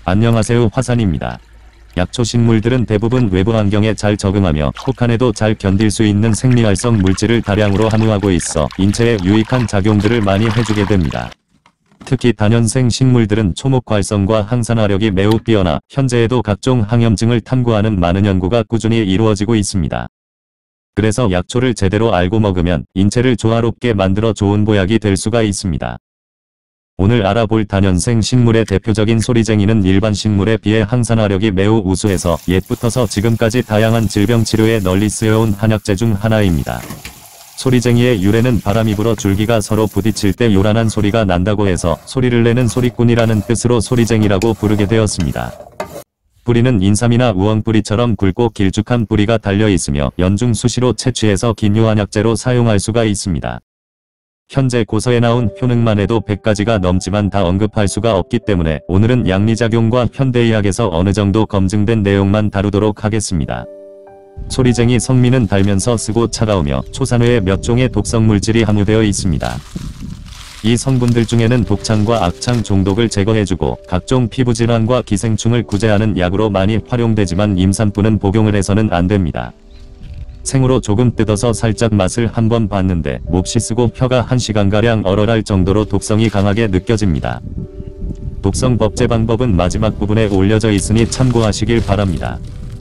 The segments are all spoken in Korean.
안녕하세요, 화산입니다. 약초 식물들은 대부분 외부 환경에 잘 적응하며 혹한에도 잘 견딜 수 있는 생리활성 물질을 다량으로 함유하고 있어 인체에 유익한 작용들을 많이 해주게 됩니다. 특히 다년생 식물들은 초목 활성과 항산화력이 매우 뛰어나 현재에도 각종 항염증을 탐구하는 많은 연구가 꾸준히 이루어지고 있습니다. 그래서 약초를 제대로 알고 먹으면 인체를 조화롭게 만들어 좋은 보약이 될 수가 있습니다. 오늘 알아볼 다년생 식물의 대표적인 소리쟁이는 일반 식물에 비해 항산화력이 매우 우수해서 옛부터서 지금까지 다양한 질병 치료에 널리 쓰여온 한약재 중 하나입니다. 소리쟁이의 유래는 바람이 불어 줄기가 서로 부딪힐 때 요란한 소리가 난다고 해서 소리를 내는 소리꾼이라는 뜻으로 소리쟁이라고 부르게 되었습니다. 뿌리는 인삼이나 우엉뿌리처럼 굵고 길쭉한 뿌리가 달려 있으며 연중 수시로 채취해서 기묘한약재로 사용할 수가 있습니다. 현재 고서에 나온 효능만 해도 100가지가 넘지만 다 언급할 수가 없기 때문에 오늘은 양리작용과 현대의학에서 어느 정도 검증된 내용만 다루도록 하겠습니다. 소리쟁이 성미는 달면서 쓰고 차가우며 초산회에 몇 종의 독성 물질이 함유되어 있습니다. 이 성분들 중에는 독창과 악창 종독을 제거해주고 각종 피부질환과 기생충을 구제하는 약으로 많이 활용되지만 임산부는 복용을 해서는 안됩니다. 생으로 조금 뜯어서 살짝 맛을 한번 봤는데 몹시 쓰고 혀가 1시간가량 얼얼할 정도로 독성이 강하게 느껴집니다. 독성 법제 방법은 마지막 부분에 올려져 있으니 참고하시길 바랍니다.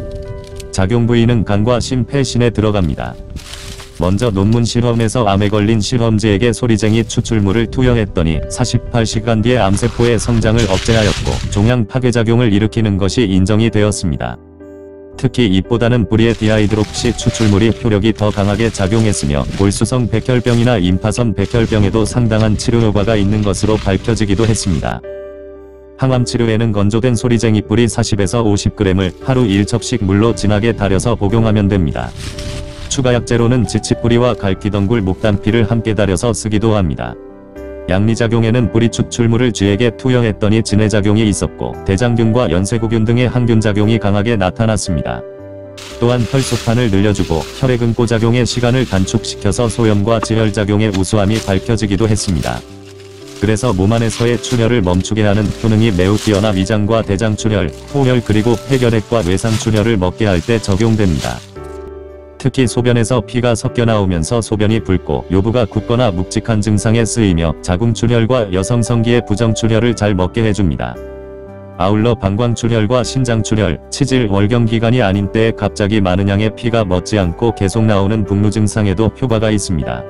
작용 부위는 간과 심폐신에 들어갑니다. 먼저 논문 실험에서 암에 걸린 실험지에게 소리쟁이 추출물을 투여했더니 48시간 뒤에 암세포의 성장을 억제하였고 종양 파괴작용을 일으키는 것이 인정이 되었습니다. 특히 잎보다는 뿌리의 디하이드록시 추출물이 효력이 더 강하게 작용했으며 골수성 백혈병이나 임파선 백혈병에도 상당한 치료 효과가 있는 것으로 밝혀지기도 했습니다. 항암 치료에는 건조된 소리쟁이 뿌리 40에서 50g을 하루 1첩씩 물로 진하게 달여서 복용하면 됩니다. 추가 약재로는 지치뿌리와 갈기덩굴 목단피를 함께 달여서 쓰기도 합니다. 양리작용에는 뿌리 추출물을 쥐에게 투여했더니 진해작용이 있었고 대장균과 연쇄구균 등의 항균작용이 강하게 나타났습니다. 또한 혈소판을 늘려주고 혈액응고작용의 시간을 단축시켜서 소염과 지혈작용의 우수함이 밝혀지기도 했습니다. 그래서 몸 안에서의 출혈을 멈추게 하는 효능이 매우 뛰어나 위장과 대장출혈, 호혈 그리고 폐결핵과 외상출혈을 먹게 할 때 적용됩니다. 특히 소변에서 피가 섞여 나오면서 소변이 붉고 요부가 굳거나 묵직한 증상에 쓰이며 자궁출혈과 여성성기의 부정출혈을 잘 먹게 해줍니다. 아울러 방광출혈과 신장출혈, 치질, 월경기간이 아닌 때에 갑자기 많은 양의 피가 멎지 않고 계속 나오는 북루 증상에도 효과가 있습니다.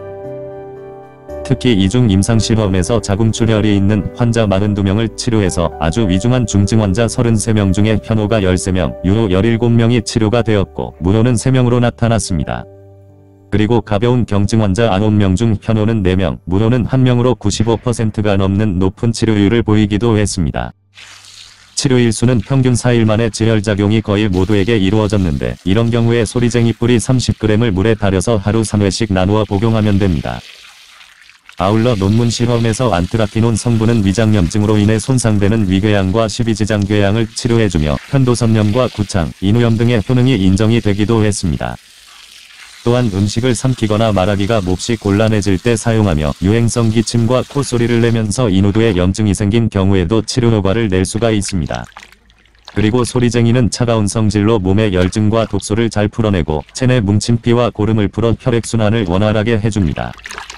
특히 이중 임상실험에서 자궁출혈이 있는 환자 42명을 치료해서 아주 위중한 중증 환자 33명 중에 현호가 13명, 유호 17명이 치료가 되었고 무호는 3명으로 나타났습니다. 그리고 가벼운 경증 환자 9명 중 현호는 4명, 무호는 1명으로 95%가 넘는 높은 치료율을 보이기도 했습니다. 치료일수는 평균 4일 만에 지혈작용이 거의 모두에게 이루어졌는데 이런 경우에 소리쟁이 뿌리 30g을 물에 달여서 하루 3회씩 나누어 복용하면 됩니다. 아울러 논문 실험에서 안트라키논 성분은 위장염증으로 인해 손상되는 위궤양과 십이지장궤양을 치료해주며 편도선염과 구창, 인후염 등의 효능이 인정이 되기도 했습니다. 또한 음식을 삼키거나 말하기가 몹시 곤란해질 때 사용하며 유행성 기침과 콧소리를 내면서 인후두에 염증이 생긴 경우에도 치료 효과를 낼 수가 있습니다. 그리고 소리쟁이는 차가운 성질로 몸의 열증과 독소를 잘 풀어내고 체내 뭉친 피와 고름을 풀어 혈액순환을 원활하게 해줍니다.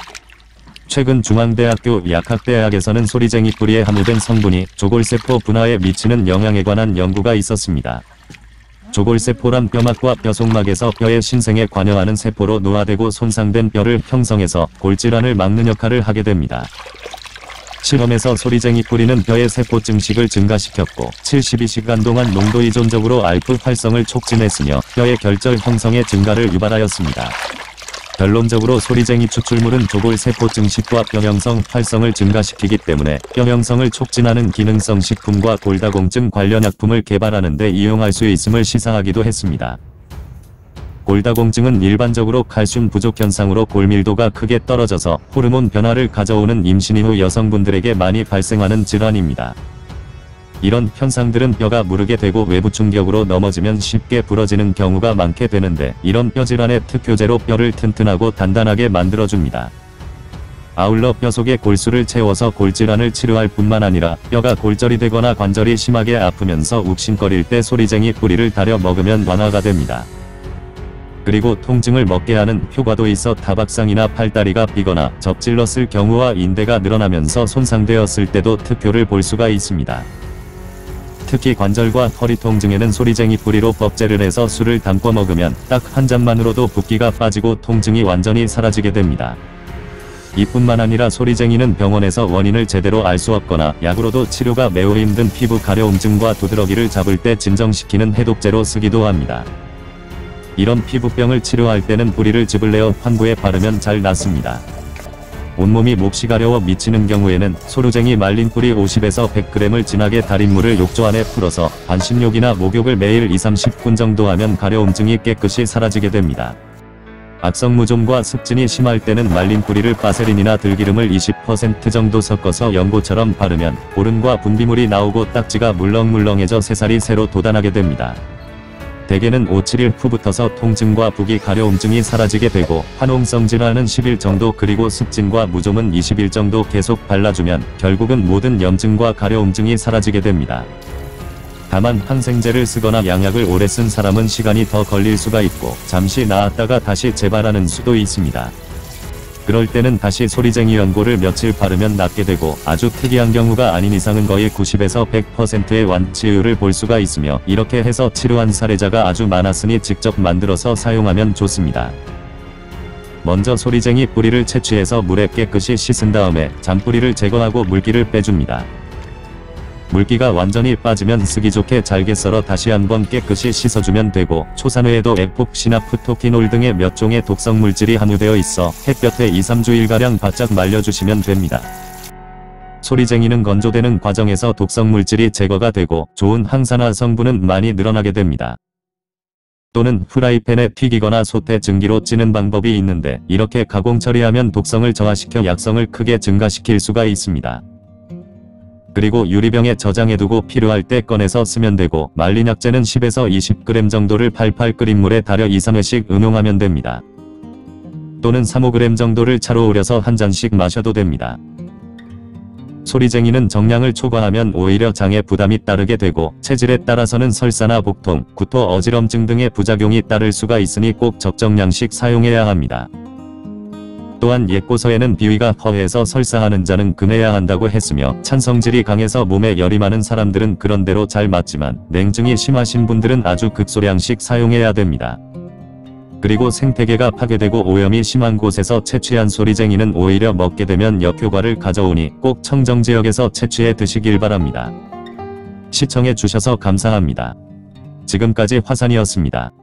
최근 중앙대학교 약학대학에서는 소리쟁이 뿌리에 함유된 성분이 조골세포 분화에 미치는 영향에 관한 연구가 있었습니다. 조골세포란 뼈막과 뼈속막에서 뼈의 신생에 관여하는 세포로 노화되고 손상된 뼈를 형성해서 골질환을 막는 역할을 하게 됩니다. 실험에서 소리쟁이 뿌리는 뼈의 세포 증식을 증가시켰고 72시간 동안 농도 의존적으로 알프 활성을 촉진했으며 뼈의 결절 형성의 증가를 유발하였습니다. 결론적으로 소리쟁이 추출물은 조골세포 증식과 뼈 형성 활성을 증가시키기 때문에 뼈 형성을 촉진하는 기능성 식품과 골다공증 관련 약품을 개발하는 데 이용할 수 있음을 시사하기도 했습니다. 골다공증은 일반적으로 칼슘 부족 현상으로 골밀도가 크게 떨어져서 호르몬 변화를 가져오는 임신 이후 여성분들에게 많이 발생하는 질환입니다. 이런 현상들은 뼈가 무르게 되고 외부 충격으로 넘어지면 쉽게 부러지는 경우가 많게 되는데 이런 뼈질환의 특효제로 뼈를 튼튼하고 단단하게 만들어줍니다. 아울러 뼈 속에 골수를 채워서 골질환을 치료할 뿐만 아니라 뼈가 골절이 되거나 관절이 심하게 아프면서 욱신거릴 때 소리쟁이 뿌리를 달여 먹으면 완화가 됩니다. 그리고 통증을 먹게 하는 효과도 있어 타박상이나 팔다리가 삐거나 접질렀을 경우와 인대가 늘어나면서 손상되었을 때도 특효를 볼 수가 있습니다. 특히 관절과 허리 통증에는 소리쟁이 뿌리로 법제를 해서 술을 담궈 먹으면 딱 한 잔만으로도 붓기가 빠지고 통증이 완전히 사라지게 됩니다. 이뿐만 아니라 소리쟁이는 병원에서 원인을 제대로 알 수 없거나 약으로도 치료가 매우 힘든 피부 가려움증과 도드러기를 잡을 때 진정시키는 해독제로 쓰기도 합니다. 이런 피부병을 치료할 때는 뿌리를 즙을 내어 환부에 바르면 잘 낫습니다. 온몸이 몹시 가려워 미치는 경우에는 소루쟁이 말린 뿌리 50에서 100g을 진하게 달인 물을 욕조 안에 풀어서 반신욕이나 목욕을 매일 2-30분 정도 하면 가려움증이 깨끗이 사라지게 됩니다. 악성무좀과 습진이 심할 때는 말린 뿌리를 바세린이나 들기름을 20% 정도 섞어서 연고처럼 바르면 보름과 분비물이 나오고 딱지가 물렁물렁해져 새살이 새로 돋아나게 됩니다. 대개는 5-7일 후부터서 통증과 부기 가려움증이 사라지게 되고 화농성 질환은 10일 정도 그리고 습진과 무좀은 20일 정도 계속 발라주면 결국은 모든 염증과 가려움증이 사라지게 됩니다. 다만 항생제를 쓰거나 양약을 오래 쓴 사람은 시간이 더 걸릴 수가 있고 잠시 나았다가 다시 재발하는 수도 있습니다. 그럴 때는 다시 소리쟁이 연고를 며칠 바르면 낫게 되고 아주 특이한 경우가 아닌 이상은 거의 90에서 100%의 완치율을 볼 수가 있으며 이렇게 해서 치료한 사례자가 아주 많았으니 직접 만들어서 사용하면 좋습니다. 먼저 소리쟁이 뿌리를 채취해서 물에 깨끗이 씻은 다음에 잔뿌리를 제거하고 물기를 빼줍니다. 물기가 완전히 빠지면 쓰기 좋게 잘게 썰어 다시 한번 깨끗이 씻어주면 되고 초산외에도 에폭시나프토키놀 등의 몇 종의 독성 물질이 함유되어 있어 햇볕에 2-3주일가량 바짝 말려주시면 됩니다. 소리쟁이는 건조되는 과정에서 독성 물질이 제거가 되고 좋은 항산화 성분은 많이 늘어나게 됩니다. 또는 프라이팬에 튀기거나 솥에 증기로 찌는 방법이 있는데 이렇게 가공 처리하면 독성을 저하시켜 약성을 크게 증가시킬 수가 있습니다. 그리고 유리병에 저장해두고 필요할 때 꺼내서 쓰면 되고 말린 약재는 10에서 20g 정도를 팔팔 끓인 물에 달여 2-3회씩 응용하면 됩니다. 또는 3-5g 정도를 차로 우려서 한 잔씩 마셔도 됩니다. 소리쟁이는 정량을 초과하면 오히려 장에 부담이 따르게 되고 체질에 따라서는 설사나 복통, 구토, 어지럼증 등의 부작용이 따를 수가 있으니 꼭 적정량씩 사용해야 합니다. 또한 옛고서에는 비위가 허해서 설사하는 자는 금해야 한다고 했으며 찬성질이 강해서 몸에 열이 많은 사람들은 그런대로 잘 맞지만 냉증이 심하신 분들은 아주 극소량씩 사용해야 됩니다. 그리고 생태계가 파괴되고 오염이 심한 곳에서 채취한 소리쟁이는 오히려 먹게 되면 역효과를 가져오니 꼭 청정지역에서 채취해 드시길 바랍니다. 시청해 주셔서 감사합니다. 지금까지 화산이었습니다.